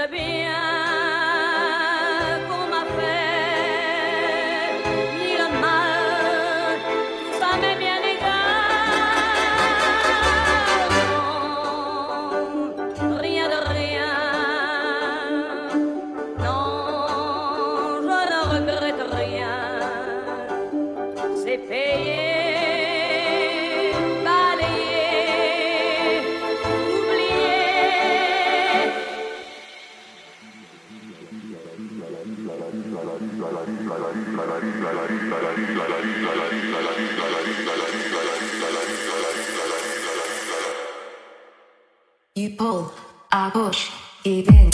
le bien qu'on m'a fait, ni le mal, tout ça m'est bien égal. Non, rien de rien. Non, je ne regrette rien. C'est payé. You pull, I push, give in.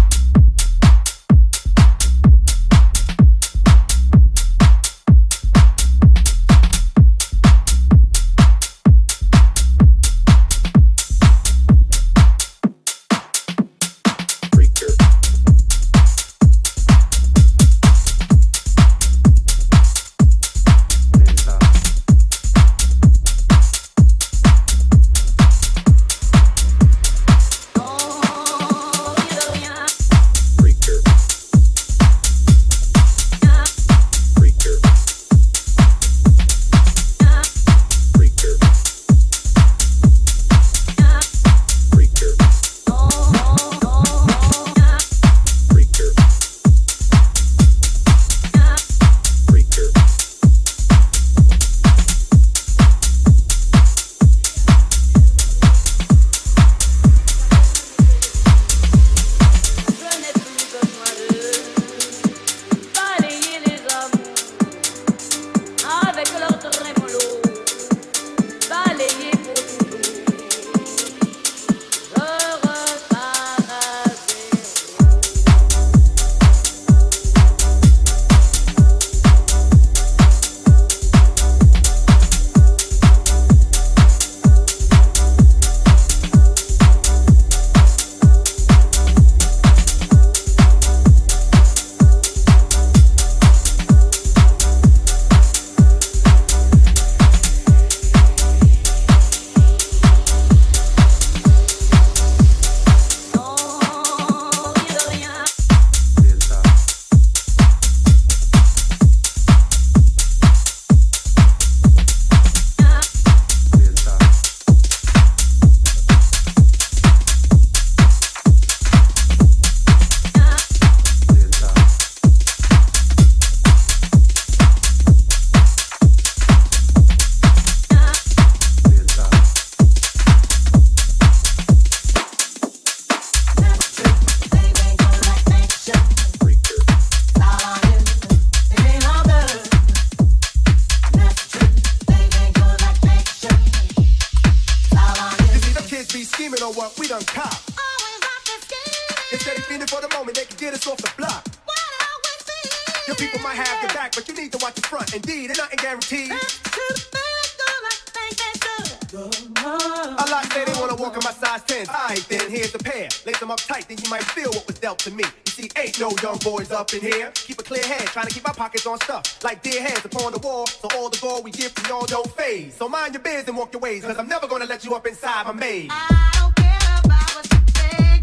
Boys up in here, keep a clear head, trying to keep my pockets on stuff like dear heads upon the wall, so all the gold we give from y'all don't fade. So mind your biz and walk your ways, cause I'm never gonna let you up inside my maze. I don't care about what you say,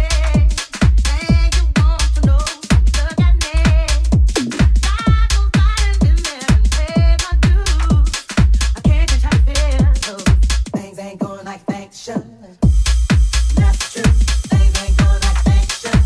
say you want to know, look at me. I go fight and there and pay my dues. I can't just how to feel, so things ain't going like things should. That's true, things ain't going like things should.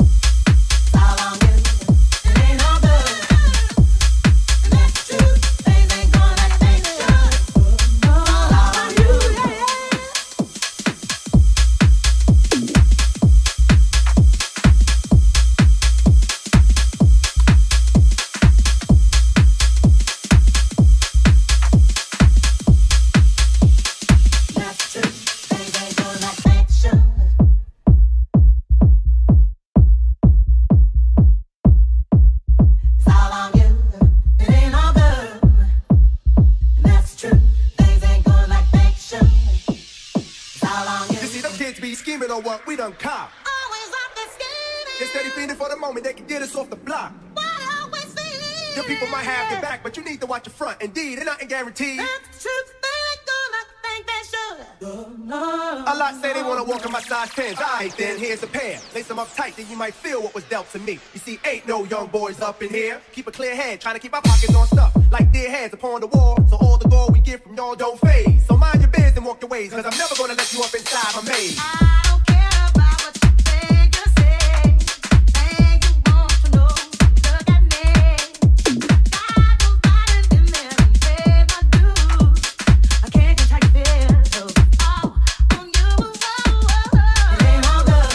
What we done cop. Always up and scheming. They're steady feeding for the moment they can get us off the block. What always feeling. Your people might have your back, but you need to watch your front. Indeed, and nothing guaranteed. That's the truth. They ain't gonna think they should. A A lot say they wanna walk in my size 10s. Alright then, here's a pair. Lace them up tight, then you might feel what was dealt to me. You see, ain't no young boys up in here. Keep a clear head, trying to keep our pockets on stuff. Like dear heads upon the wall, so all the gold we get from y'all don't fade. So mind your biz and walk your ways, cause I'm never gonna let you up inside my maze. I don't care about what you think you say. Thing you want to know, look at me. God knows I done been there and paid my dues. I can't get how you feel, so all on you. It ain't all good.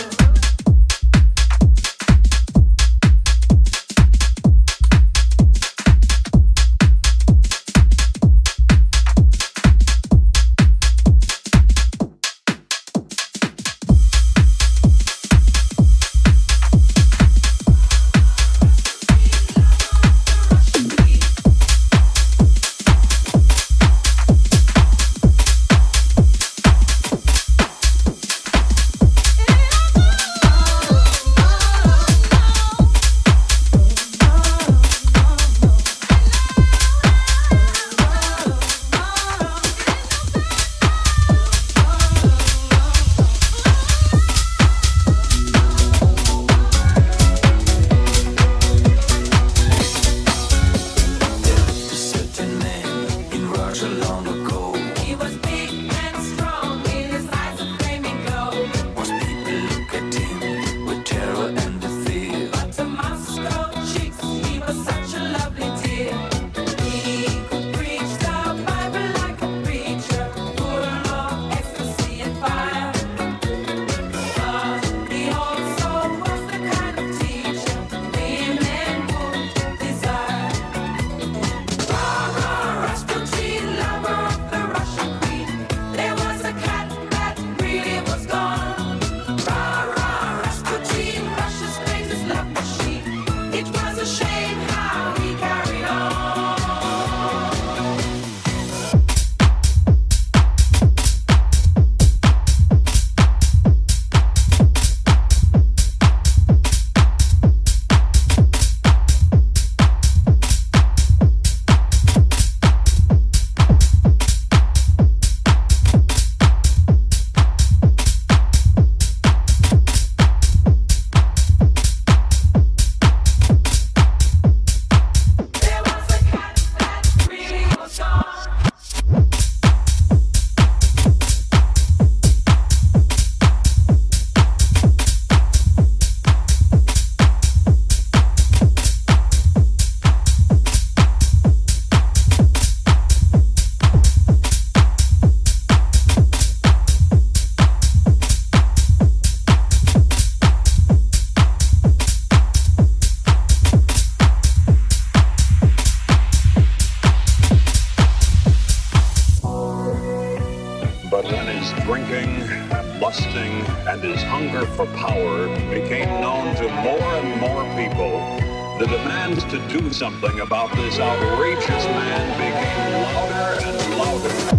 drinking, lusting, and his hunger for power became known to more and more people, the demands to do something about this outrageous man became louder and louder.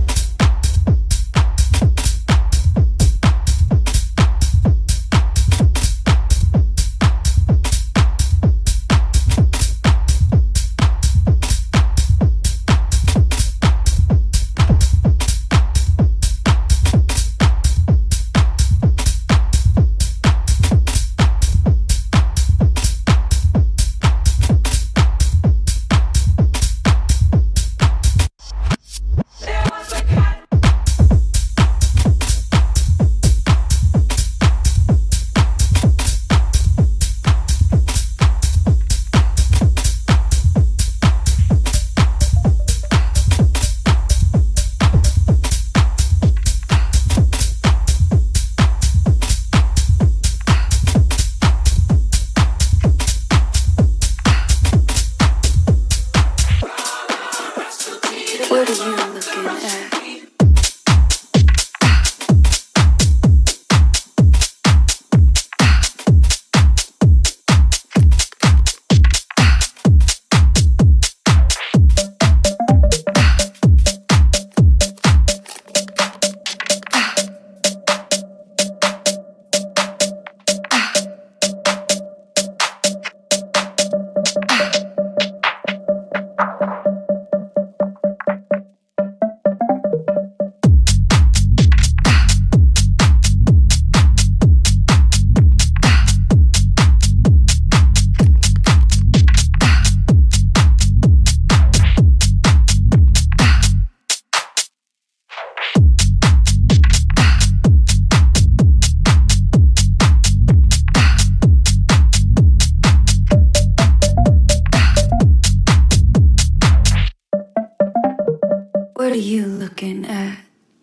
at?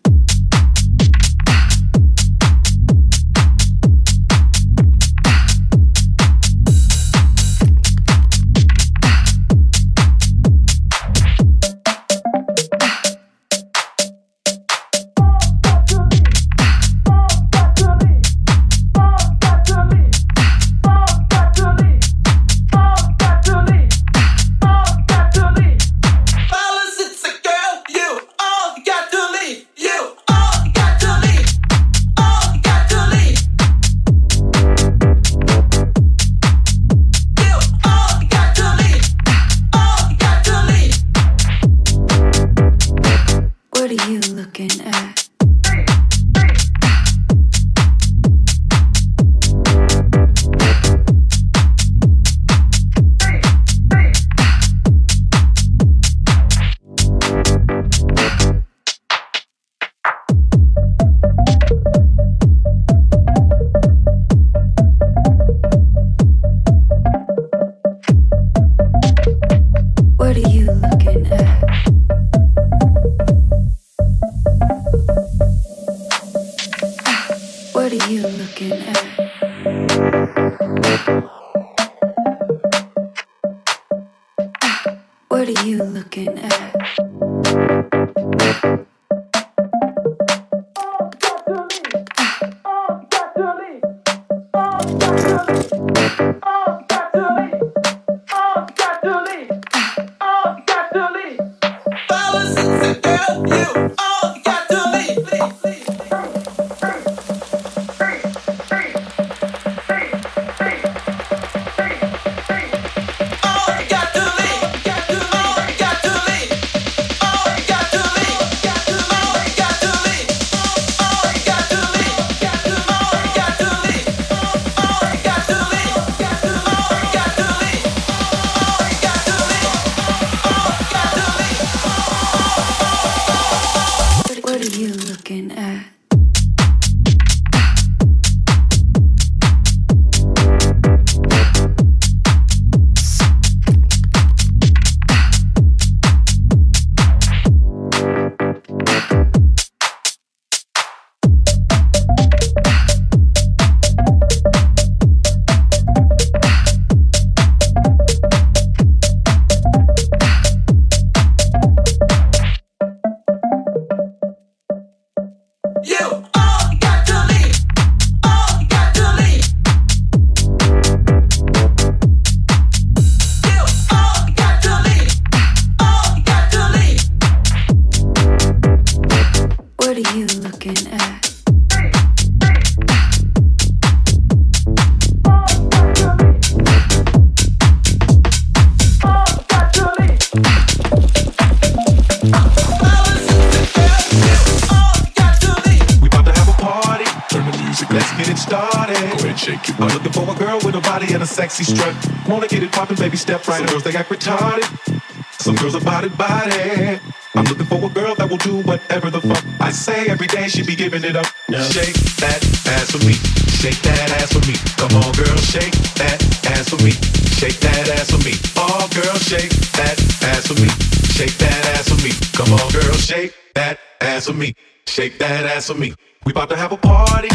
Sexy strut, wanna get it poppin', baby, step right. Some girls, they act retarded. Some girls are body. I'm looking for a girl that will do whatever the fuck I say. Every day she be giving it up. Yeah. Shake that ass for me. Shake that ass for me. Come on, girl, shake that ass for me. Shake that ass for me. Oh, girl, shake that ass for me. Shake that ass for me. Come on, girl, shake that ass for me. Shake that ass for me. We about to have a party.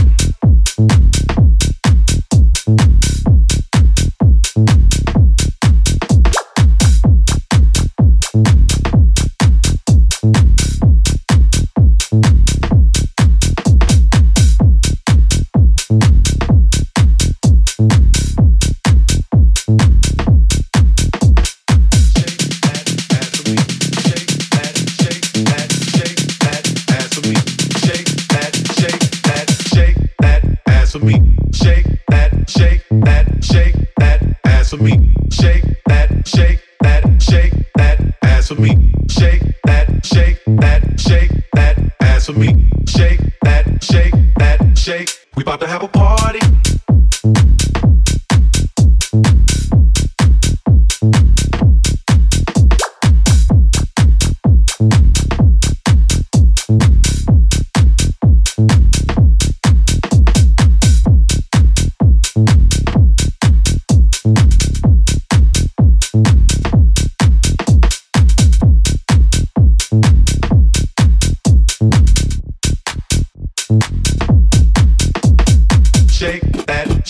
We about to have a party.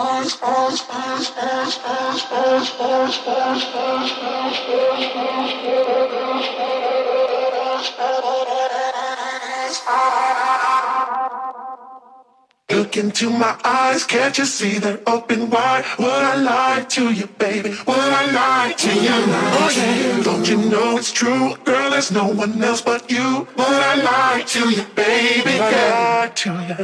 Look into my eyes, can't you see they're open wide? Would I lie to you, baby? Would I lie to you? Oh yeah, don't you know it's true? Girl, there's no one else but you. Would I lie to you, baby? Would I lie to you?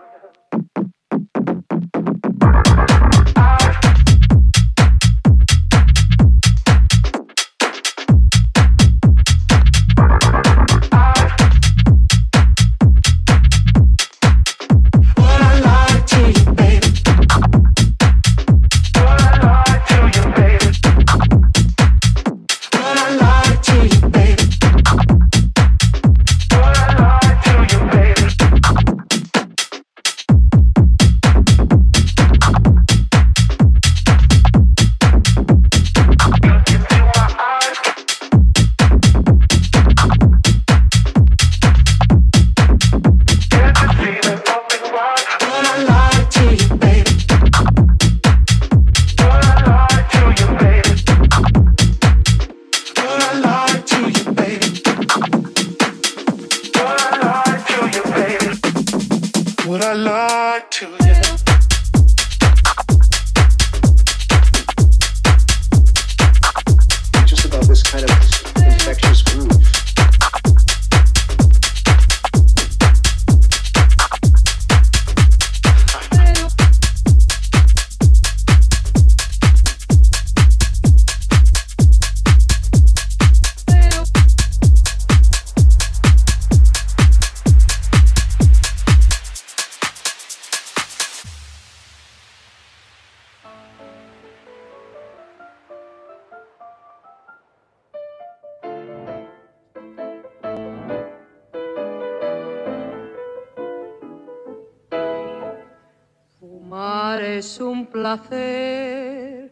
Es un placer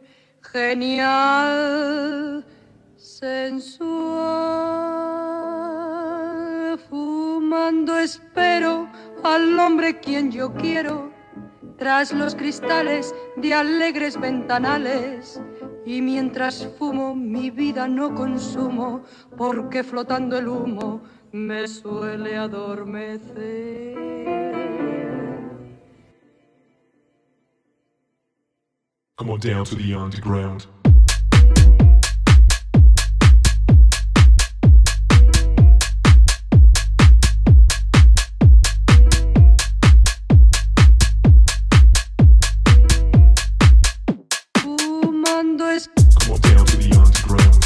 genial, sensual. Fumando espero al hombre quien yo quiero, tras los cristales de alegres ventanales. Y mientras fumo mi vida no consumo, porque flotando el humo me suele adormecer. Come on down to the underground. Fumando es... Come on down to the underground.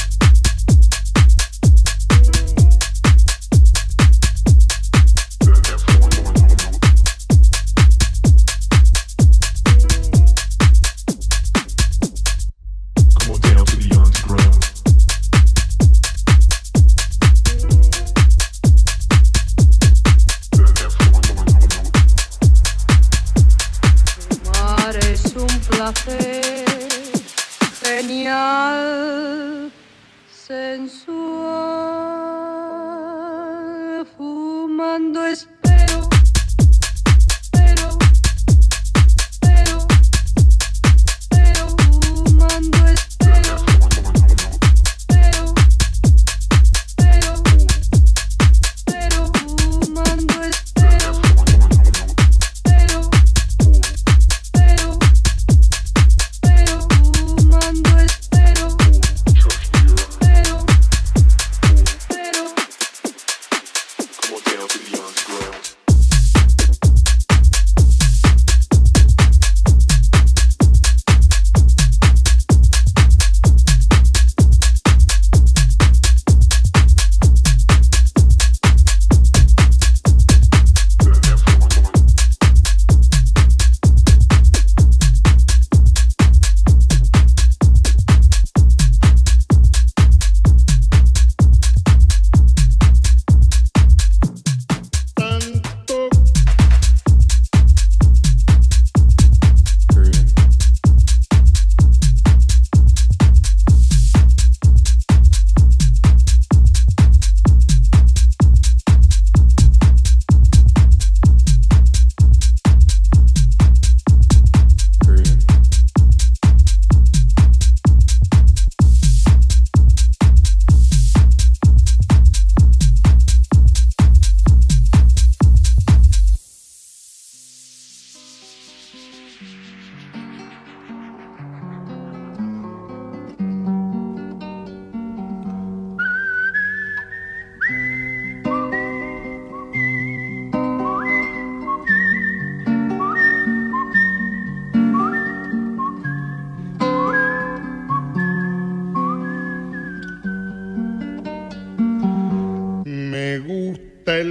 Genial, sensual, fumando espero, fumando espero, fumando espero. Fumando espero,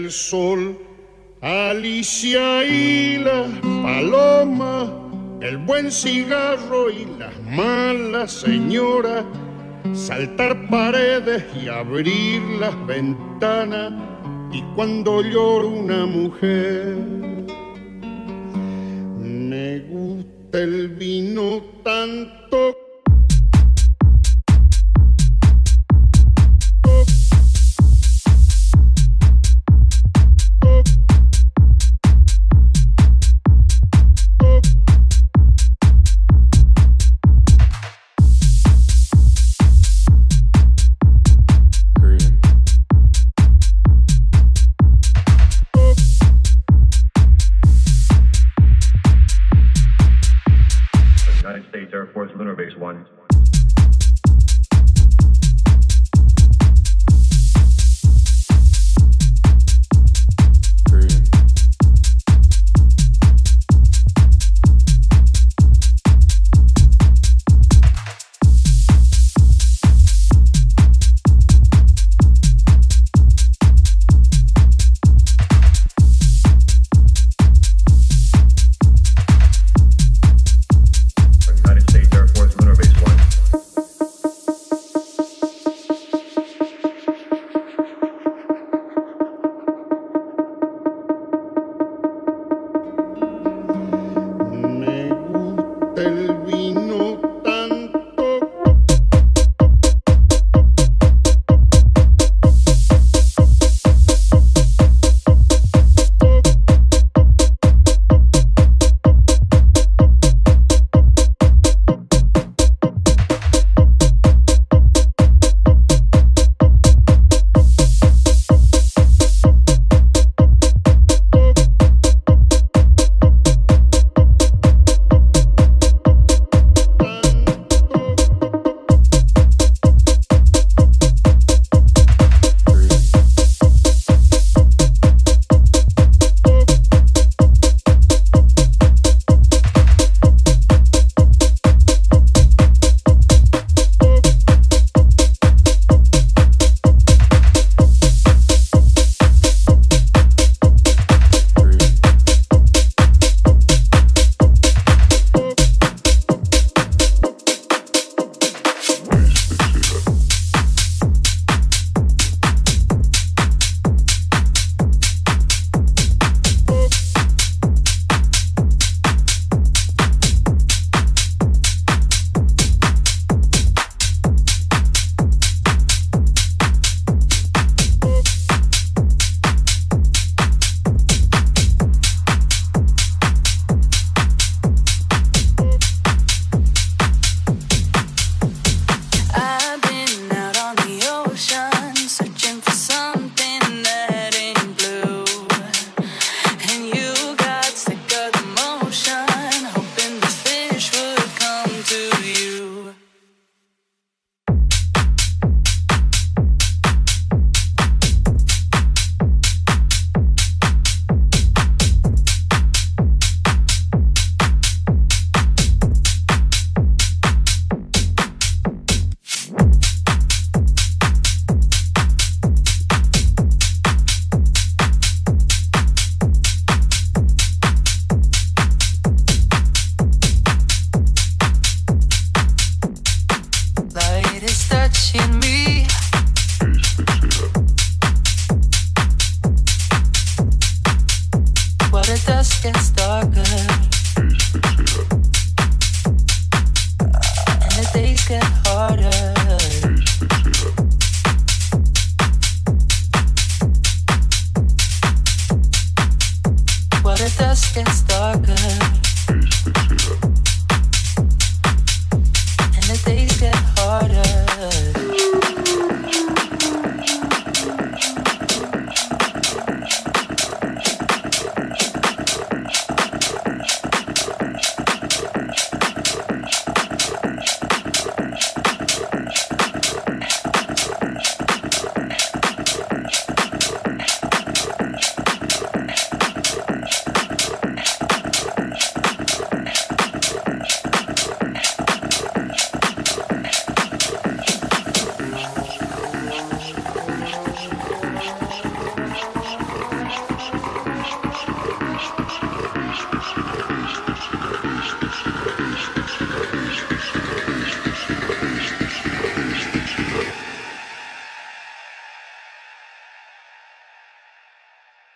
el sol, Alicia y las palomas, el buen cigarro y las malas señoras, saltar paredes y abrir las ventanas, y cuando llora una mujer, me gusta el vino tanto. Air Force Lunar Base 1.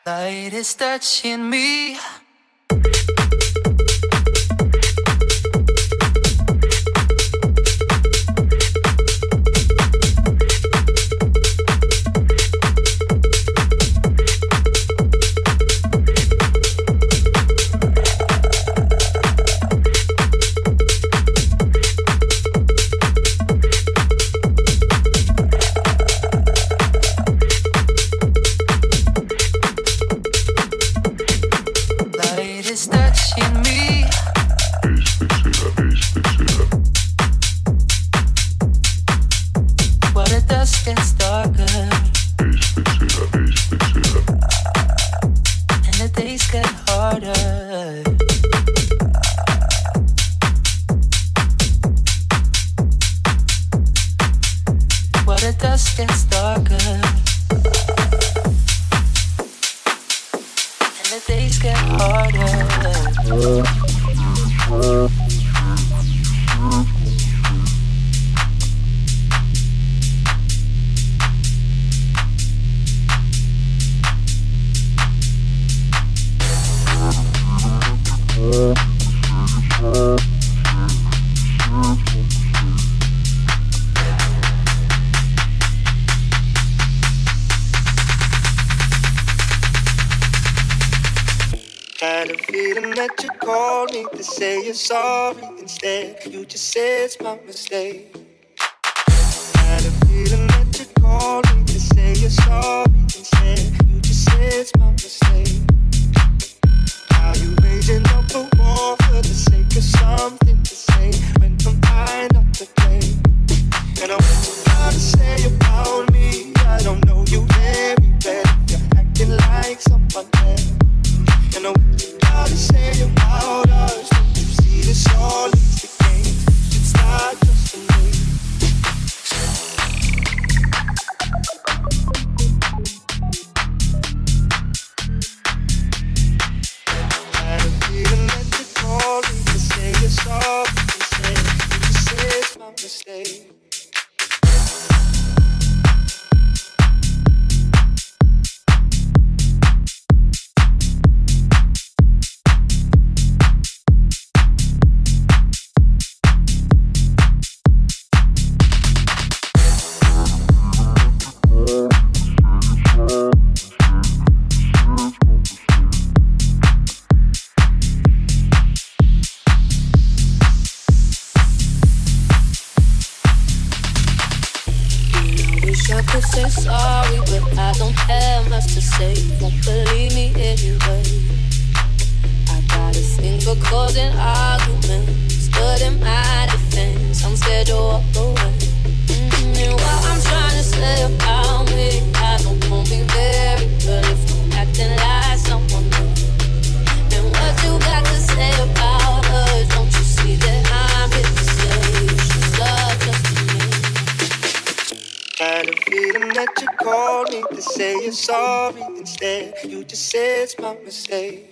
Light is touching me. Sorry, instead you just say it's my mistake. Had a feeling that you called me to say you're sorry, instead you just say it's my mistake. How you raising up a war for the sake of something to say when I'm fine up to play. And I what you gotta say about me, I don't know you very well. You're acting like someone else. And I what you gotta say about us. This all is the game. It's not just a name. I had a feeling that you called me to say you're sorry. You just say it's my mistake. Say sorry, but I don't have much to say. Won't believe me anyway. I got a thing for causing arguments, but in my defense, I'm scared to walk away. And what I'm trying to say about me, I don't want to be very good if I'm acting like someone else. And what you got to say about us? Don't you see that I'm here to say she's not just a name? Had a feeling that you called me to say you're sorry. Instead, you just say it's my mistake.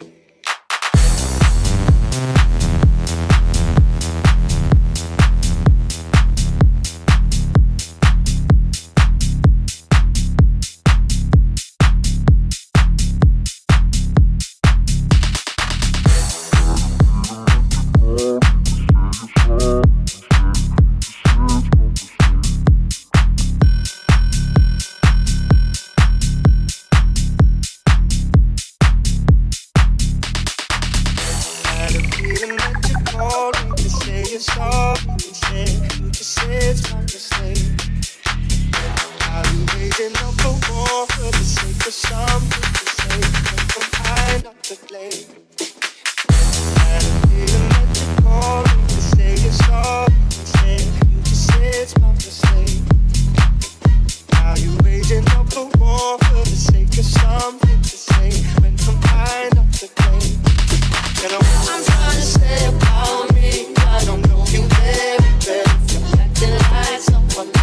I'm trying to say about me, I don't know you very well. You're acting like someone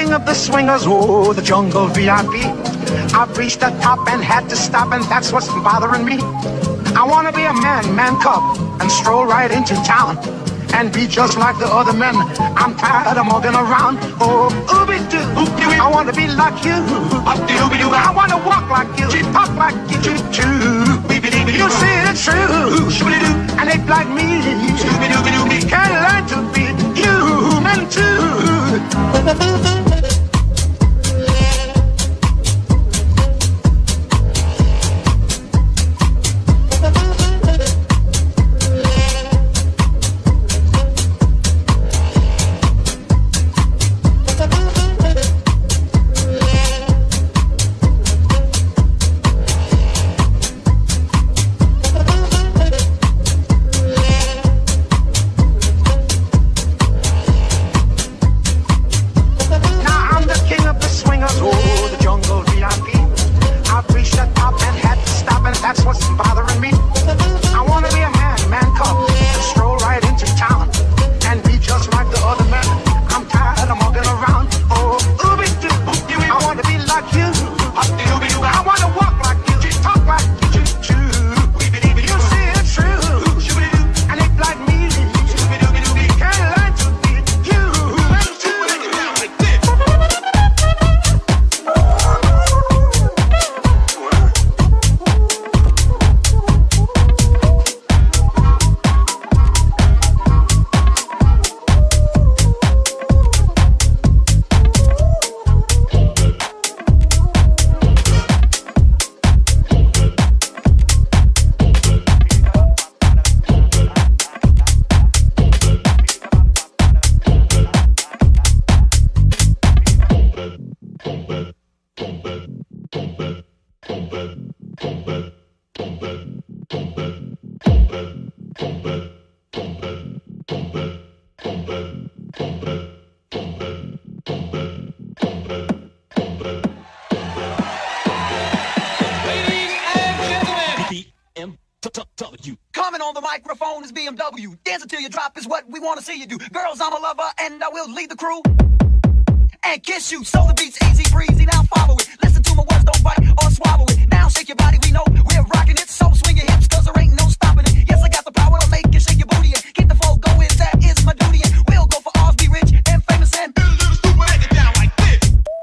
king of the swingers, oh, the jungle VIP. I've reached the top and had to stop, and that's what's bothering me. I wanna be a man cub, and stroll right into town, and be just like the other men. I'm tired of walking around. Oh, ooby-doo, I wanna be like you. I wanna walk like you, talk like you too. You see it's true, and they like me. Can't learn to be human too. Coming on the microphone is BMW. Dance until you drop is what we want to see you do. Girls, I'm a lover and I will lead the crew and kiss you. So the beat's easy breezy, now follow it. Listen to my words, don't bite or swallow it. Now shake your body, we know we're rocking it. So swing your hips, cause there ain't no stopping it. Yes, I got the power to make you shake your booty and keep the flow going, that is my duty. And we'll go for ours, be rich and famous and a little stupid, break it down like this.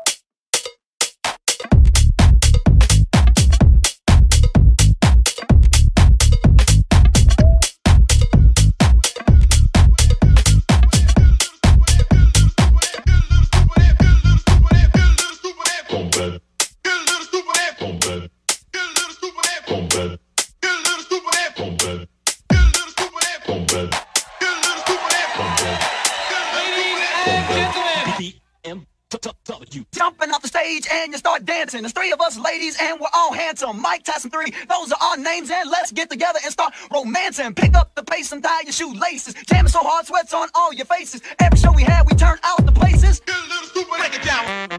Jumping off the stage and you start dancing. There's three of us ladies and we're all handsome. Mike Tyson 3, those are our names, and let's get together and start romancing. Pick up the pace and tie your shoelaces. Jamming so hard, sweats on all your faces. Every show we had, we turned out the places. Get a little stupid, break it down.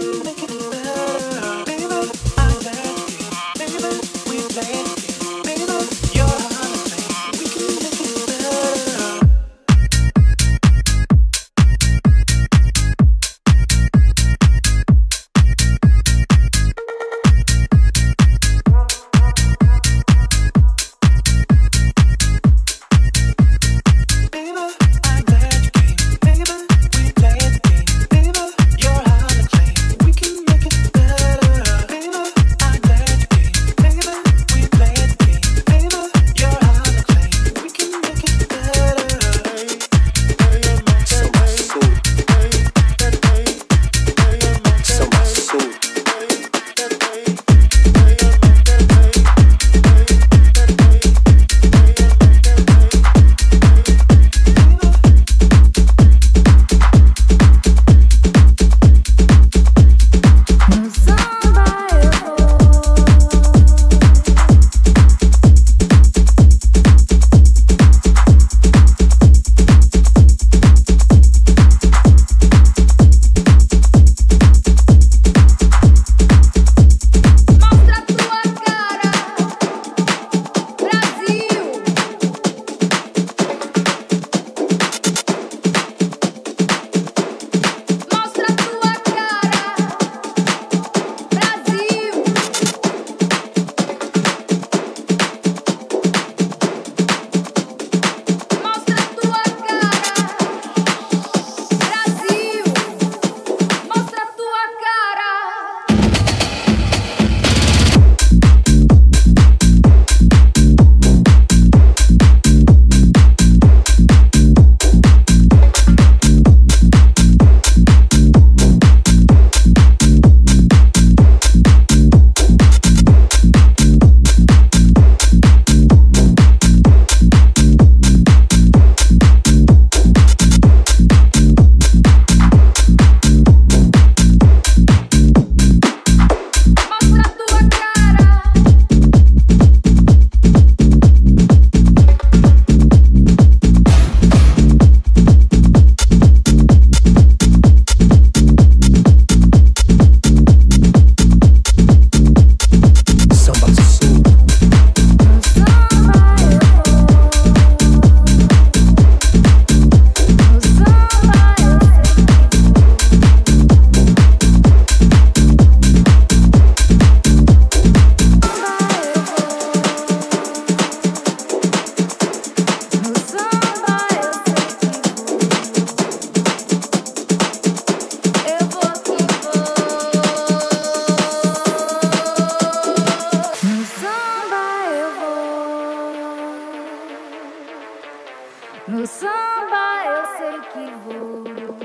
No samba eu sei que vou.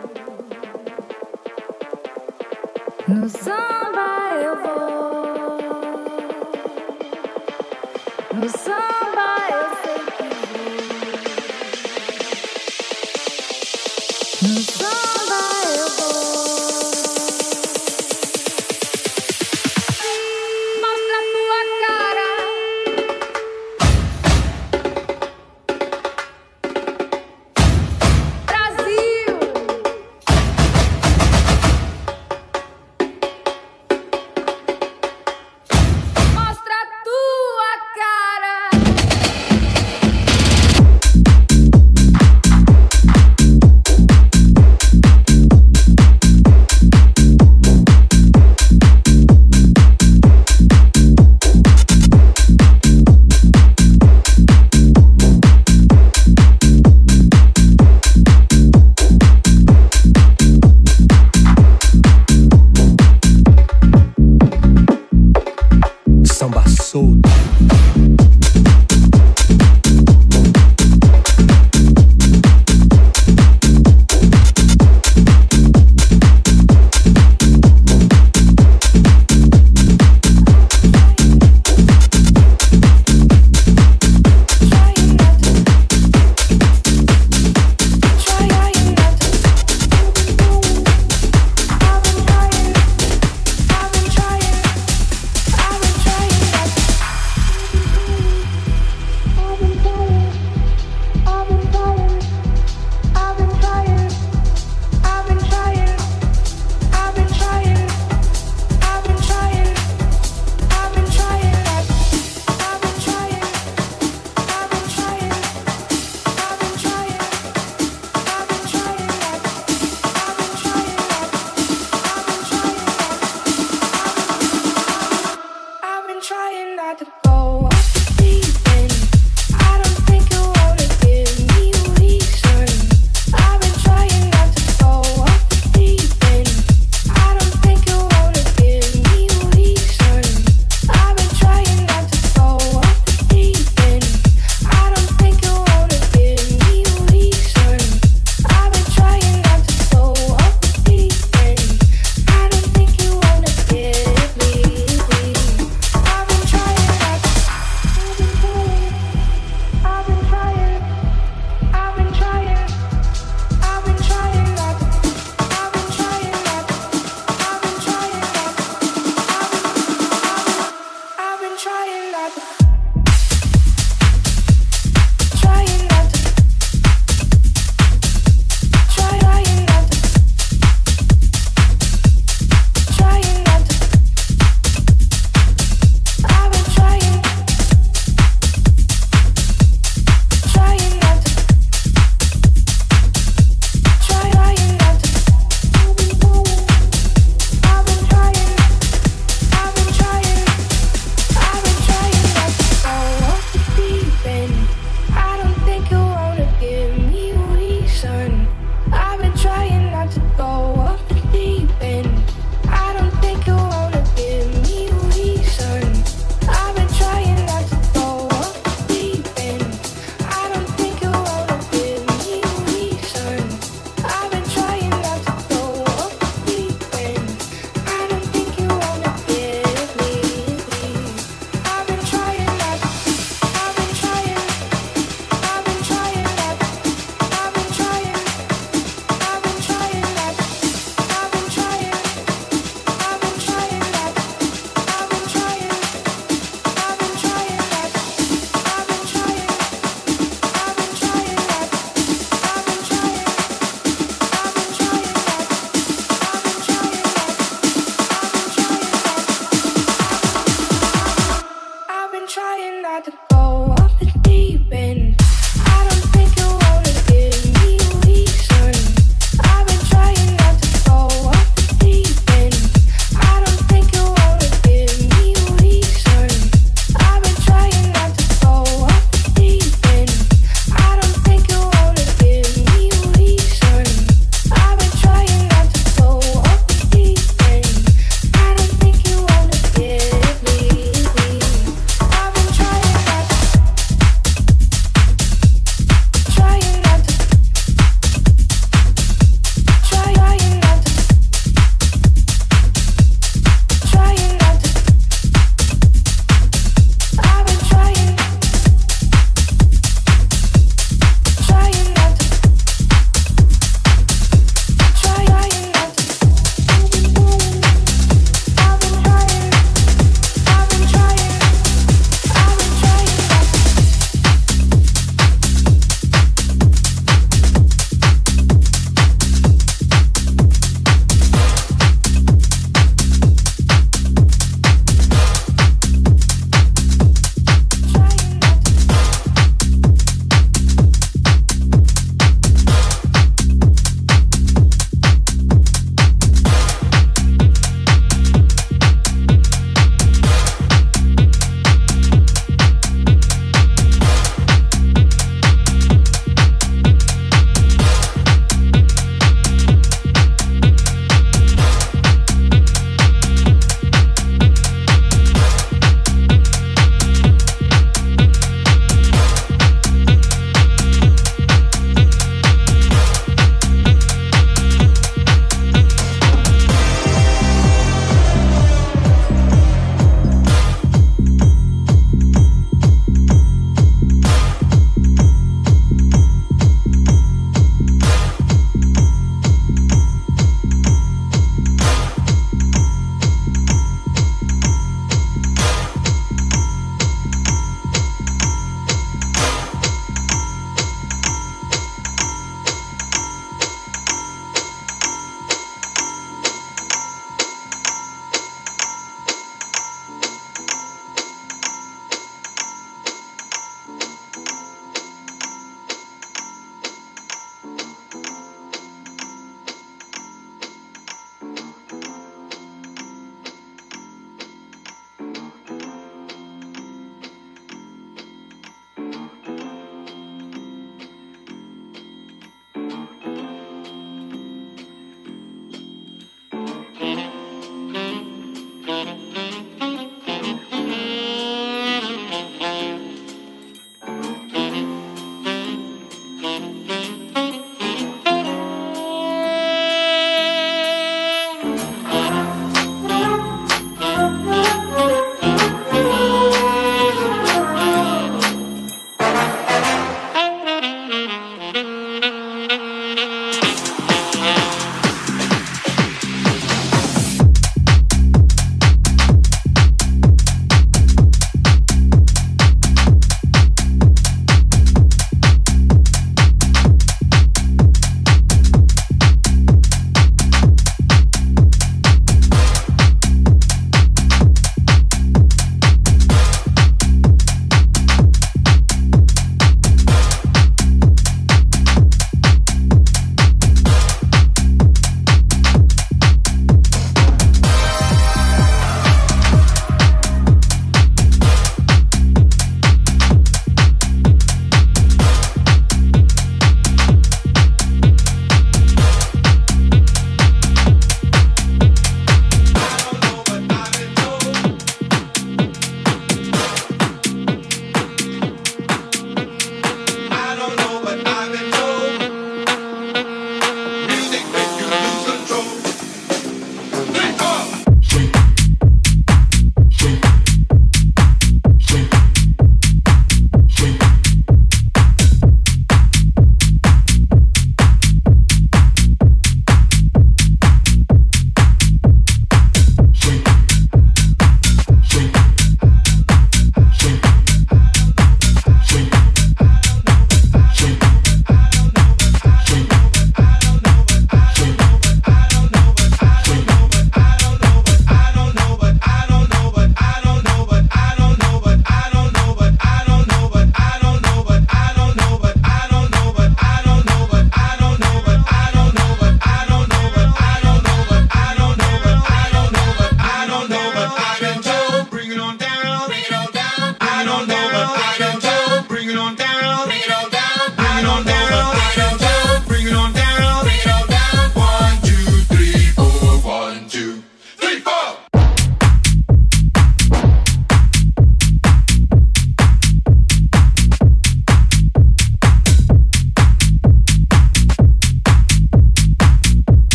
No samba eu vou. No samba eu sei que vou. No samba eu vou. Mostra tua cara. Brasil. I've been trying not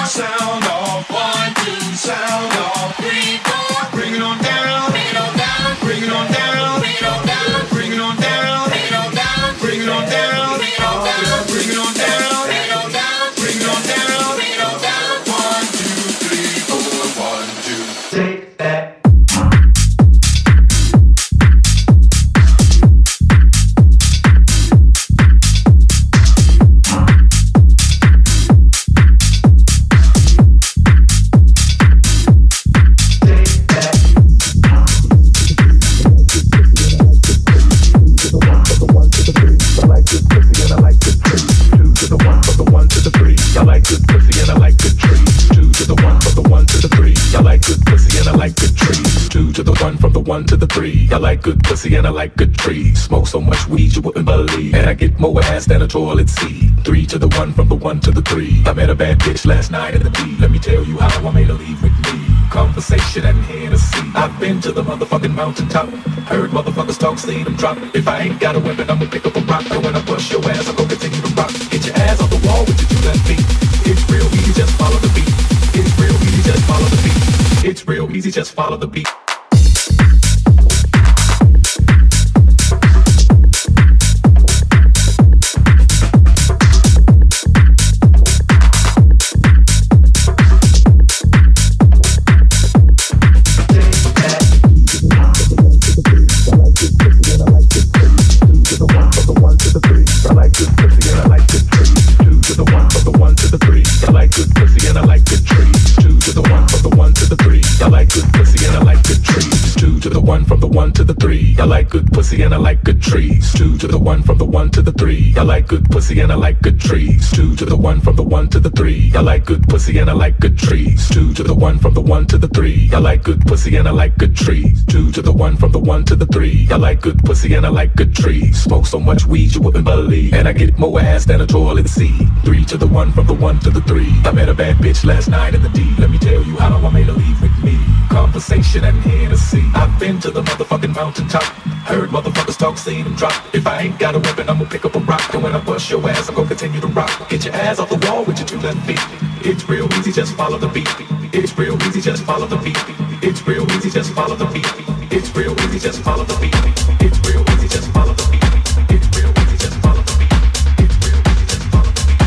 sound off. 1, 2, sound off. 3, 4. Bring it on down. Bring it on down. Bring it on down. Bring it on down. Bring it on down. Bring it on down. Bring it on down. Bring it on down. Bring it on down. Bring it on down. Bring it on down. Bring it on down. 1, 2, 3, 4. 1, 2. Take that. One to the three. I like good pussy and I like good trees. Smoke so much weed you wouldn't believe. And I get more ass than a toilet seat. 3 to the 1 from the 1 to the 3. I met a bad bitch last night in the D. Let me tell you how I made her leave with me. Conversation and Hennessy. I've been to the motherfucking mountaintop. Heard motherfuckers talk, seen them drop. If I ain't got a weapon, I'ma pick up a rock. And when I bust your ass, I'm gonna continue to rock. Get your ass off the wall with your 2 left feet. It's real easy, just follow the beat. It's real easy, just follow the beat. It's real easy, just follow the beat. I like good pussy and I like good trees. 2 to the 1 from the 1 to the 3. I like good pussy and I like good trees. 2 to the 1 from the 1 to the 3. I like good pussy and I like good trees. 2 to the 1 from the 1 to the 3. I like good pussy and I like good trees. 2 to the 1 from the 1 to the 3. I like good pussy and I like good trees. Smoke so much weed you wouldn't believe. And I get more ass than a toilet seat. 3 to the 1 from the 1 to the 3. I met a bad bitch last night in the D. Let me tell you how I made her leave with me. Conversation and Hennessy. I've been to the motherfucking mountaintop. Heard motherfuckers talk, seen them drop. If I ain't got a weapon, I'ma pick up a rock. And when I bust your ass, I'm gonna continue to rock. Get your ass off the wall with your 2 left feet. It's real easy, just follow the beat. It's real easy, just follow the beat. It's real easy, just follow the beat. It's real easy, just follow the beat. It's real easy, just follow the beat. It's real easy, just follow the beat. It's real easy, just follow the beat.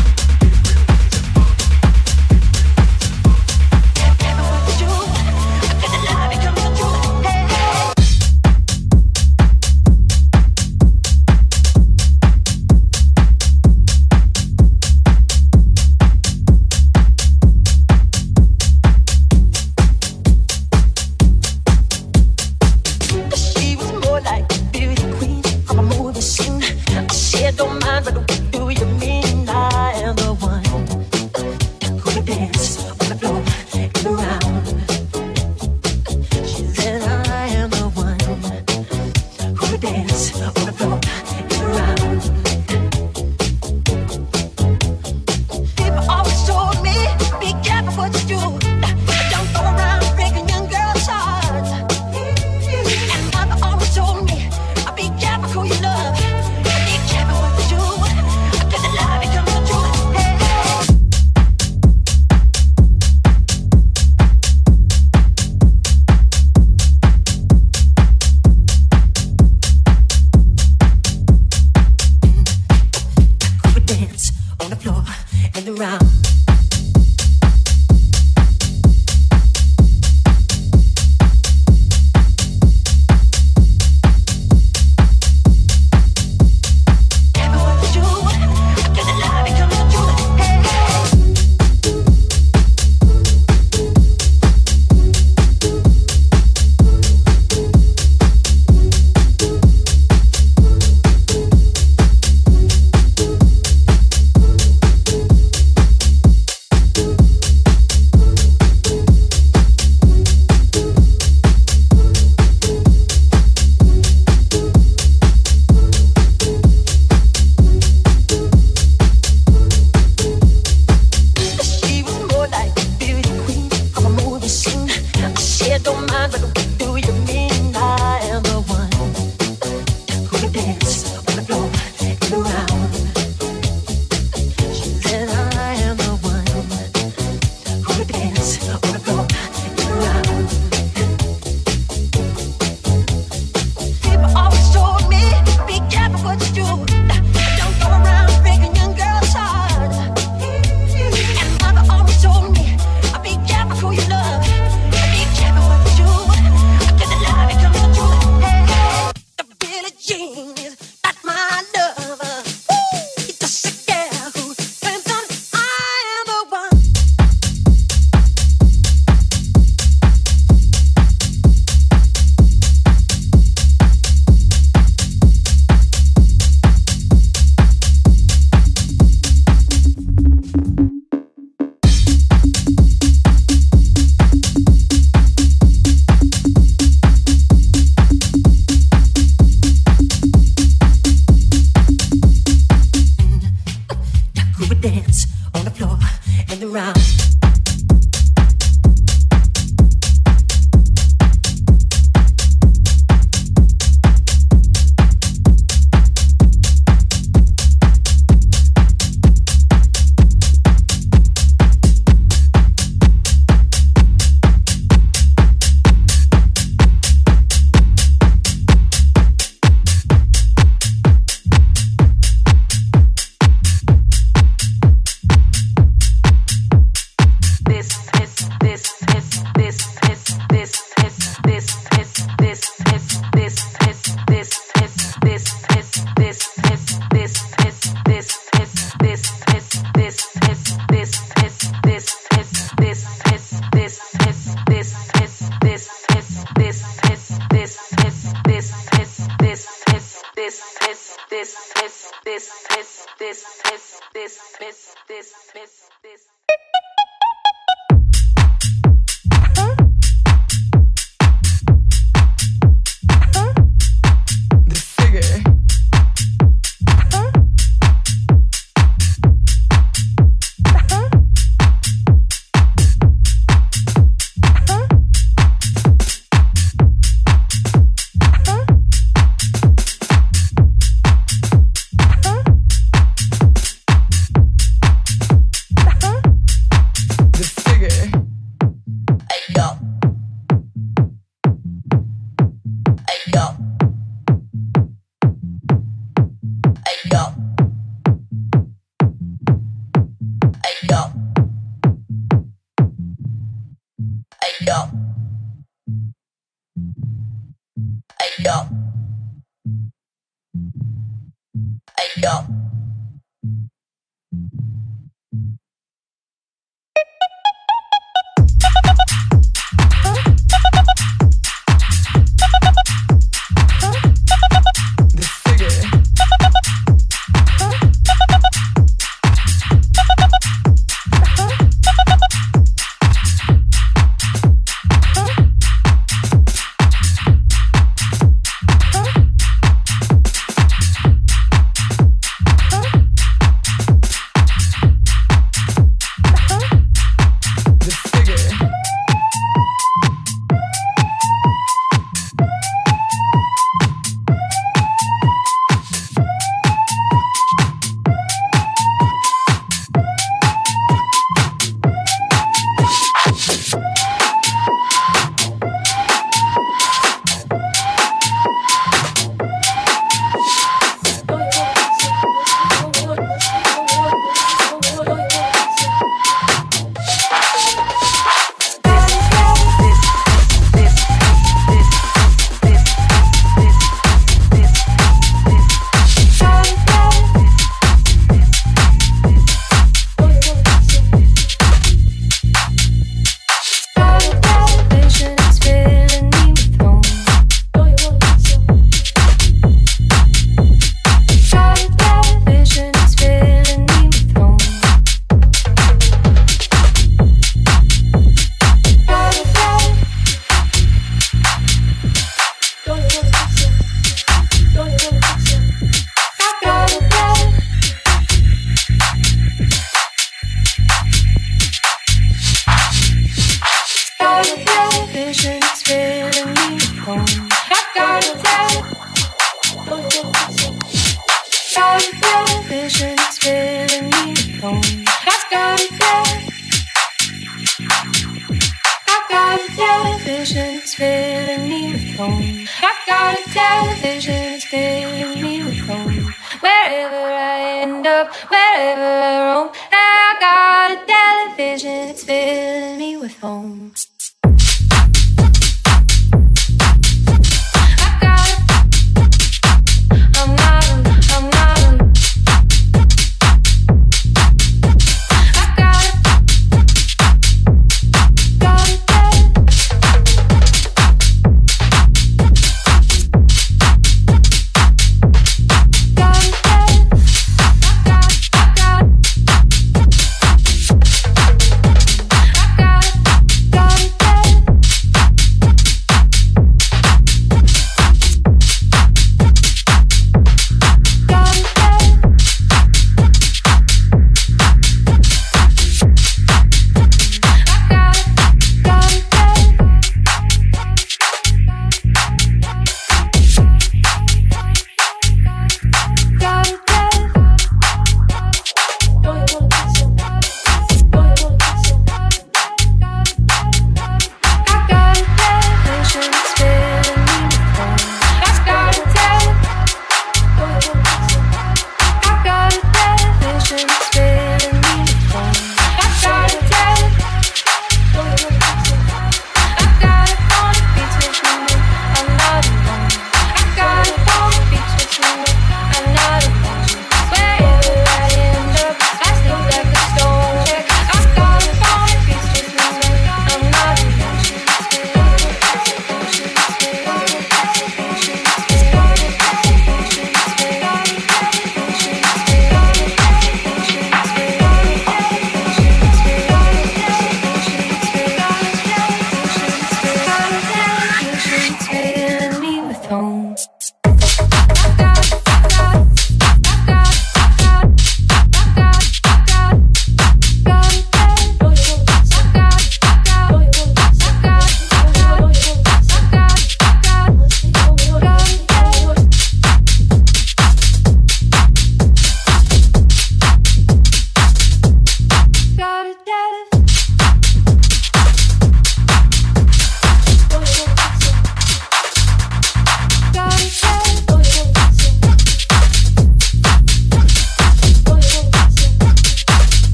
home.